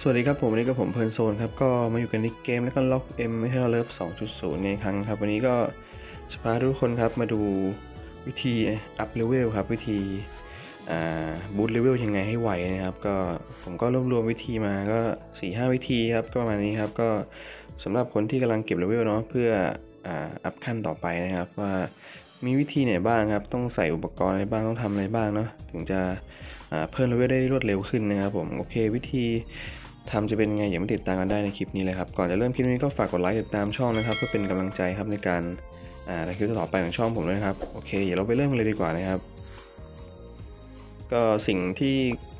วัสดีครับผมวันนี้ก็ผมเพลินโซนครับก็มาอยู่กันในเกมแล้วก็ล็อกเอ็มไม่ใช่เลิฟ2.0ในครั้งครับวันนี้ก็จะพาทุกคนครับมาดูวิธีอัพเลเวลครับวิธีบูตเลเวลยังไงให้ไวนะครับก็ผมก็รวมวิธีมาก็ 4-5 วิธีครับก็ประมาณนี้ครับก็สำหรับคนที่กำลังเก็บเลเวลเนาะเพื่ออัพขั้นต่อไปนะครับว่ามีวิธีไหนบ้างครับต้องใส่อุปกรณ์อะไรบ้างต้องทำอะไรบ้างเนาะถึงจะเพิ่มเลเวลได้รวดเร็วขึ้นนะครับผมโอเควิธีทำจะเป็นยังไงอย่ามาติดตามกันได้ในคลิปนี้เลยครับก่อนจะเริ่มคลิปนี้ก็ฝากกดไลค์ติดตามช่องนะครับเพื่อเป็นกำลังใจครับในการในคลิปต่อไปของช่องผมด้วยนะครับโอเคเดี๋ยวเราไปเริ่มกันเลยดีกว่านะครับก็สิ่งที่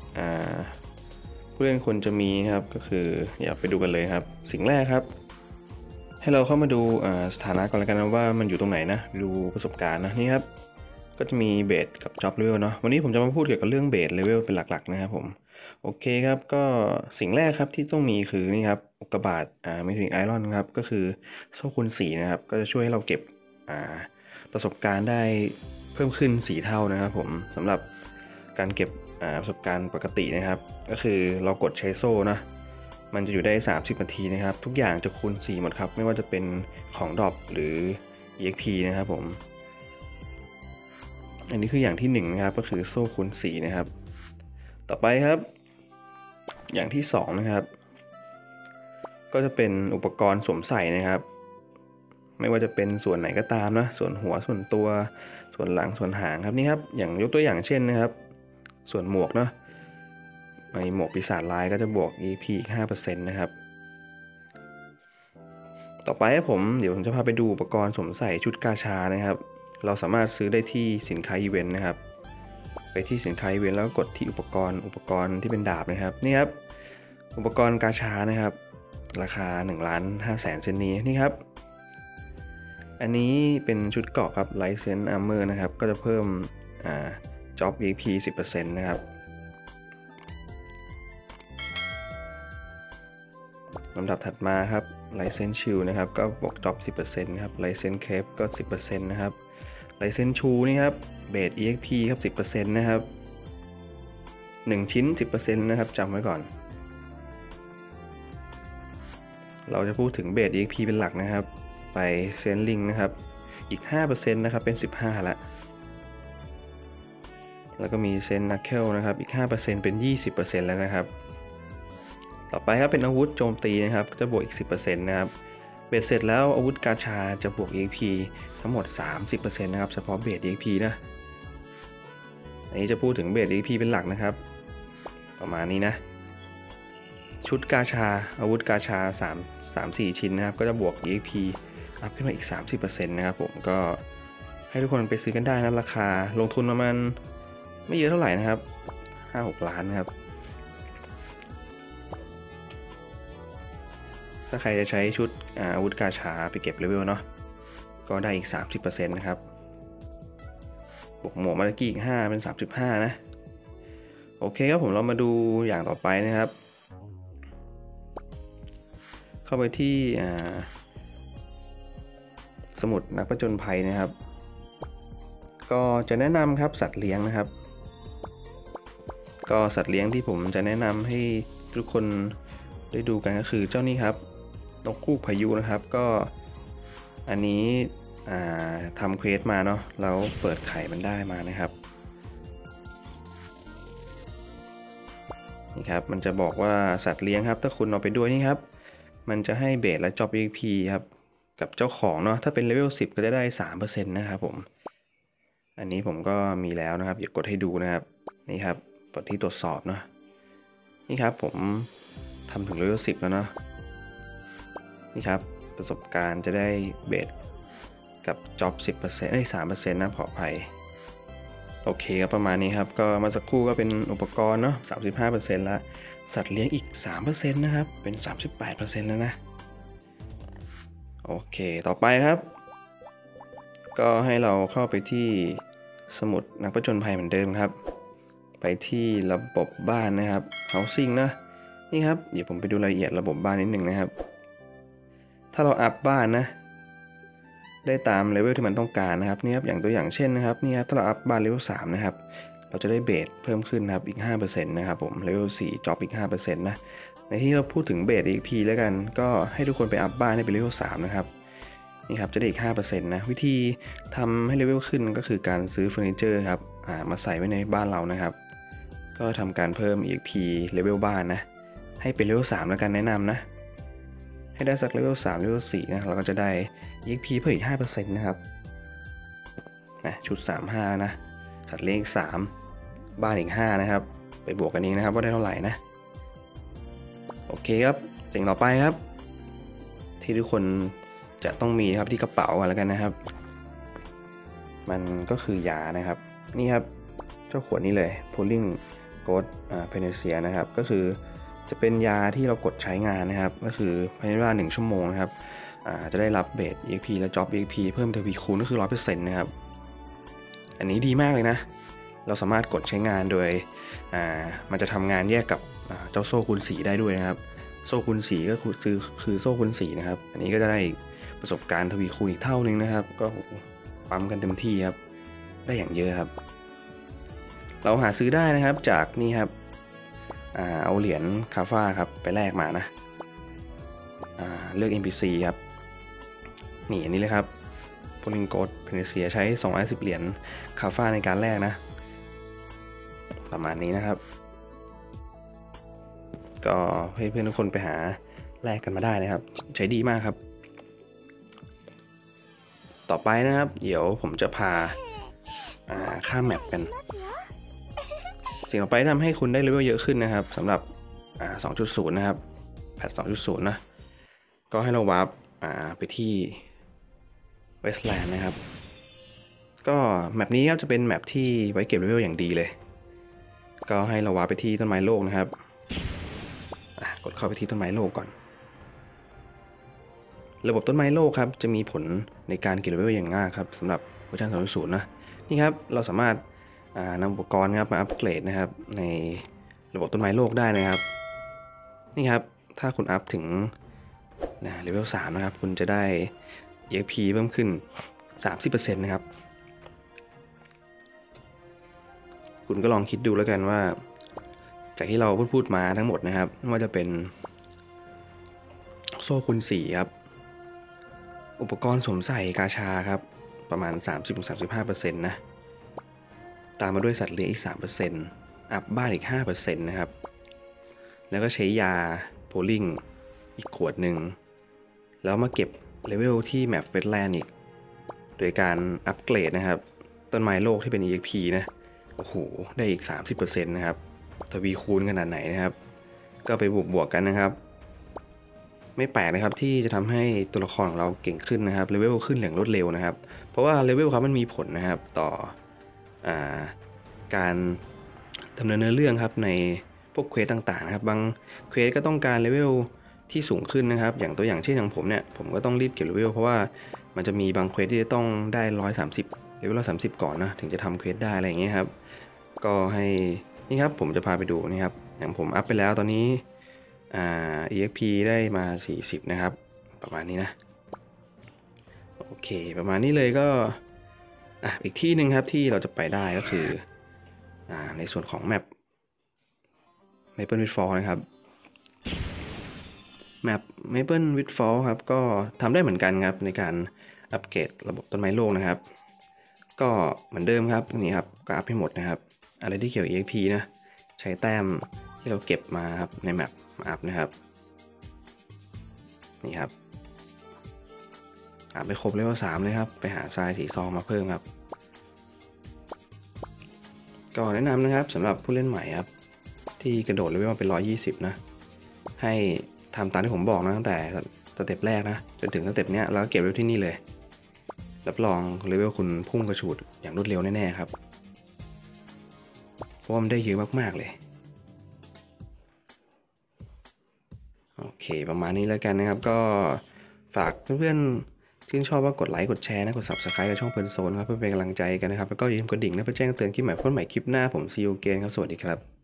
ผู้เล่นควรจะมีนะครับก็คืออยากไปดูกันเลยครับสิ่งแรกครับให้เราเข้ามาดูสถานะก่อนแล้วกันนะว่ามันอยู่ตรงไหนนะดูประสบการณ์นะนี่ครับก็จะมีเบสกับจ็อบเลเวลเนาะวันนี้ผมจะมาพูดเกี่ยวกับเรื่องเบสเลเวลเป็นหลักๆนะครับผมโอเคครับก็สิ่งแรกครับที่ต้องมีคือนี่ครับอุกกาบาตไม่ถึงไอรอนครับก็คือโซ่คูณ4นะครับก็จะช่วยให้เราเก็บประสบการณ์ได้เพิ่มขึ้น4เท่านะครับผมสำหรับการเก็บประสบการณ์ปกตินะครับก็คือเรากดใช้โซ่นะมันจะอยู่ได้30นาทีนะครับทุกอย่างจะคูณ4หมดครับไม่ว่าจะเป็นของดรอปหรือ EXP นะครับผมอันนี้คืออย่างที่1นะครับก็คือโซ่คูณ4นะครับต่อไปครับอย่างที่2นะครับก็จะเป็นอุปกรณ์สวมใส่นะครับไม่ว่าจะเป็นส่วนไหนก็ตามนะส่วนหัวส่วนตัวส่วนหลังส่วนหางครับนี่ครับอย่างยกตัวอย่างเช่นนะครับส่วนหมวกเนาะในหมวกปีศาจลายก็จะบวก EP อีก 5% นะครับต่อไปเดี๋ยวผมจะพาไปดูอุปกรณ์สวมใส่ชุดกาชานะครับเราสามารถซื้อได้ที่สินค้าอีเวนต์นะครับไปที่สินค้าอีเวนต์แล้วกดที่อุปกรณ์ที่เป็นดาบนะครับนี่ครับอุปกรณ์กาชานะครับราคา 1,500,000 เซนนี้นี่ครับอันนี้เป็นชุดเกราะครับ License Armor นะครับก็จะเพิ่มJob EP 10% นะครับลำดับถัดมาครับ License Shield นะครับก็บวก Job 10% ครับ License Cape ก็ 10% นะครับ License Shoe นี่ครับเบส EXP ครับ 10% นะครับ1ชิ้น 10% นะครับจำไว้ก่อนเราจะพูดถึงเบส EXP เป็นหลักนะครับไปเซนลิงนะครับอีก 5% นะครับเป็น15ละแล้วก็มีเซนนักเคลนะครับอีก 5% เป็น 20% แล้วนะครับต่อไปครับเป็นอาวุธโจมตีนะครับจะบวกอีก 10% นะครับเบสเสร็จแล้วอาวุธกาชาจะบวก EXP ทั้งหมด 30% นะครับเฉพาะเบส EXP นะอันนี้จะพูดถึงเบส EXP เป็นหลักนะครับประมาณนี้นะชุดกาชาอาวุธกาชา3-4 ชิ้นนะครับก็จะบวก EXP อัพขึ้นมาอีก 30% นะครับผมก็ให้ทุกคนไปซื้อกันได้นะราคาลงทุนประมาณไม่เยอะเท่าไหร่นะครับ 5-6 ล้านนะครับถ้าใครจะใช้ชุดอาวุธกาชาไปเก็บเลเวลเนาะก็ได้อีก 30% นะครับบวกหมวกมาตะกี้อีก5เป็น35นะโอเคครับผมเรามาดูอย่างต่อไปนะครับเข้าไปที่สมุดนักผจญภัยนะครับก็จะแนะนำครับสัตว์เลี้ยงนะครับก็สัตว์เลี้ยงที่ผมจะแนะนำให้ทุกคนได้ดูกันก็คือเจ้านี้ครับนกคูกพายุนะครับก็อันนี้ทำเควสมาเนาะแล้วเปิดไข่มันได้มานะครับนี่ครับมันจะบอกว่าสัตว์เลี้ยงครับถ้าคุณเอาไปด้วยนี่ครับมันจะให้เบสและจ็อบ EXP ครับกับเจ้าของเนาะถ้าเป็นเลเวล10ก็จะได้ 3% นะครับผมอันนี้ผมก็มีแล้วนะครับอย่ากดให้ดูนะครับนี่ครับกดที่ตรวจสอบเนาะนี่ครับผมทำถึงเลเวล10แล้วเนาะนี่ครับประสบการณ์จะได้เบสกับจ็อบ 10% 3% นะขออภัยโอเคครับประมาณนี้ครับก็มาสักครู่ก็เป็นอุปกรณ์เนาะ 35% แล้วสัตว์เลี้ยงอีก 3% นะครับเป็น 38% แล้วนะโอเคต่อไปครับก็ให้เราเข้าไปที่สมุดนักผจญภัยเหมือนเดิมครับไปที่ระบบบ้านนะครับ housing นะนี่ครับเดี๋ยวผมไปดูรายละเอียดระบบบ้านนิดหนึ่งนะครับถ้าเราอัพบ้านนะได้ตามเลเวลที่มันต้องการนะครับนี่ครับอย่างตัวอย่างเช่นนะครับนี่ครับถ้าเราอัพบ้านเลเวล3นะครับเราจะได้เบสเพิ่มขึ้นนะครับอีก 5% นะครับผมเลเวล4จ็อบอีก 5% นะในที่เราพูดถึงเบส EXP แล้วกันก็ให้ทุกคนไปอัพบ้านให้เป็นเลเวล3นะครับนี่ครับจะได้อีก 5% นะวิธีทำให้เลเวลขึ้นก็คือการซื้อเฟอร์นิเจอร์ครับมาใส่ไว้ในบ้านเรานะครับก็ทำการเพิ่ม EXP เลเวลบ้านนะให้เป็นเลเวล3แล้วกันแนะนำนะให้ได้สักเลเวล3เลเวล4นะเราก็จะได้ EXP เพิ่มอีก 5% นะครับชุด35นะสัตว์เลี้ยงอีก3บ้านอีก5นะครับไปบวกกันเองนะครับว่าได้เท่าไหร่นะโอเคครับสิ่งต่อไปครับที่ทุกคนจะต้องมีครับที่กระเป๋ากันแล้วกันนะครับมันก็คือยานะครับนี่ครับเจ้าขวดนี้เลย Pulling Ghost Panacea นะครับก็คือจะเป็นยาที่เรากดใช้งานนะครับก็คือภายในเวลา1 ชั่วโมงนะครับจะได้รับเบส EXP และ Job EXP เพิ่มทวีคูณก็คือ 100% นะครับอันนี้ดีมากเลยนะเราสามารถกดใช้งานโดยมันจะทำงานแยกกับเจ้าโซ่คูณ4ได้ด้วยนะครับโซ่คูณ4ก็คือโซ่คูณ4นะครับอันนี้ก็จะได้ประสบการณ์ทวีคูณอีกเท่านึงนะครับก็ปั๊มกันเต็มที่ครับได้อย่างเยอะครับเราหาซื้อได้นะครับจากนี่ครับเอาเหรียญคาฟ้าครับไปแลกมานะเลือก NPC ครับนี่อันนี้เลยครับ Pulling Ghost Panacea ใช้210เหรียญคาฟ้าในการแลกนะประมาณนี้นะครับก็ให้เพื่อนทุกคนไปหาแลกกันมาได้นะครับใช้ดีมากครับต่อไปนะครับเดี๋ยวผมจะพาข้ามแมปกันสิ่งต่อไปทำให้คุณได้เลเวลเยอะขึ้นนะครับสำหรับ2.0 นะครับแพท 2.0 นะก็ให้เราวาร์ปไปที่เวสต์แลนด์นะครับก็แมปนี้ครับจะเป็นแมปที่ไว้เก็บเลเวลอย่างดีเลยก็ให้เราวาร์ปไปที่ต้นไม้โลกนะครับกดเข้าไปที่ต้นไม้โลกก่อนระบบต้นไม้โลกครับจะมีผลในการเก็บเลเวลอย่างมากครับสำหรับเวอร์ชัน 2.0 นะนี่ครับเราสามารถนำอุปกรณ์ครับมาอัปเกรดนะครับในระบบต้นไม้โลกได้นะครับนี่ครับถ้าคุณอัพถึงเลเวล3นะครับคุณจะได้ EXP เพิ่มขึ้น 30% นะครับคุณก็ลองคิดดูแล้วกันว่าจากที่เราพูดมาทั้งหมดนะครับไม่ว่าจะเป็นโซ่คูณ4ครับอุปกรณ์สวมใส่กาชาครับประมาณ 30-35% นะตามมาด้วยสัตว์เลี้ยงอีก 3% อัพบ้านอีก 5% นะครับแล้วก็ใช้ยาโพลิงอีกขวดหนึ่งแล้วมาเก็บเลเวลที่แมปเวทแลนด์อีกโดยการอัปเกรดนะครับต้นไม้โลกที่เป็น EXP นะโอ้โหได้อีก 30% นะครับทวีคูณขนาดไหนนะครับก็ไปบวกกันนะครับไม่แปลกนะครับที่จะทำให้ตัวละครของเราเก่งขึ้นนะครับเลเวลขึ้นอย่างรวดเร็วนะครับเพราะว่าเลเวลครับมันมีผลนะครับต่อการดำเนินเนื้อเรื่องครับในพวกเควสต่างๆนะครับบางเควสก็ต้องการเลเวลที่สูงขึ้นนะครับอย่างตัวอย่างเช่นอย่างผมเนี่ยผมก็ต้องรีบเก็บเลเวลเพราะว่ามันจะมีบางเควสที่จะต้องได้130เลเวล130ก่อนนะถึงจะทำเควสได้อะไรอย่างเงี้ยครับก็ให้นี่ครับผมจะพาไปดูนี่ครับอย่างผมอัพไปแล้วตอนนี้EXP ได้มา40นะครับประมาณนี้นะโอเคประมาณนี้เลยก็อีกที่หนึ่งครับที่เราจะไปได้ก็คือในส่วนของแมป Maple Witchfall นะครับแมป Maple Witchfall ครับก็ทำได้เหมือนกันครับในการอัปเกรดระบบต้นไม้โลกนะครับก็เหมือนเดิมครับนี่ครับก็อัพให้หมดนะครับอะไรที่เกี่ยว EXP นะใช้แต้มที่เราเก็บมาครับในแมปมาอัพนะครับนี่ครับไปครบเลเวล3เลยครับไปหาทรายสีซองมาเพิ่มครับก็แนะนำนะครับสำหรับผู้เล่นใหม่ครับที่กระโดดเลเวลมาเป็น120นะให้ทำตามที่ผมบอกนะตั้งแต่สเต็ปแรกนะจนถึงสเต็ปเนี้ยแล้วก็เก็บเลเวลที่นี่เลยรับรองเลเวลคุณพุ่งกระฉูดอย่างรวดเร็วแน่ๆครับเพราะมันได้เยอะมากๆเลยโอเคประมาณนี้แล้วกันนะครับก็ฝากเพื่อนๆที่ชอบว่ากดไลค์กดแชร์นะกด Subscribe กับช่องเพลินโซนครับเพื่อเป็นกำลังใจกันนะครับแล้วก็อย่าลืมกดดิ่งนะเพื่อแจ้งเตือนคลิปใหม่คลิปหน้าผมซีอูเกนครับสวัสดีครับ